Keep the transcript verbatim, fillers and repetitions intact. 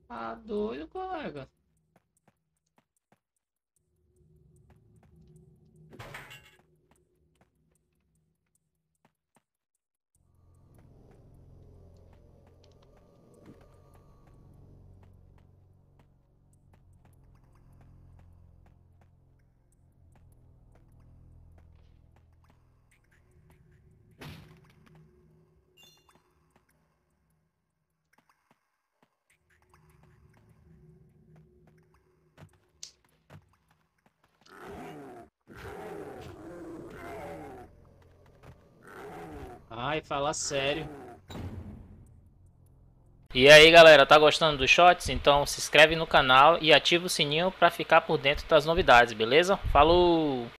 Ah, doido, colega. Ai, fala sério. E aí galera, tá gostando dos shots? Então se inscreve no canal e ativa o sininho para ficar por dentro das novidades, beleza? Falou!